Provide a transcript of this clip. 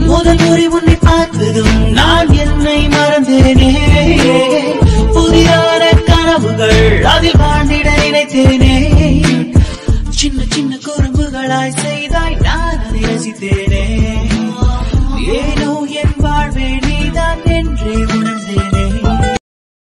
முதல் முறை உன்னை பார்த்ததும் நான் என்னை மறந்தேனே. புதிதான கனவுகள் அதில் வாழ்ந்திட நினைத்தேனே. சின்ன சின்ன குறும்புகளாய்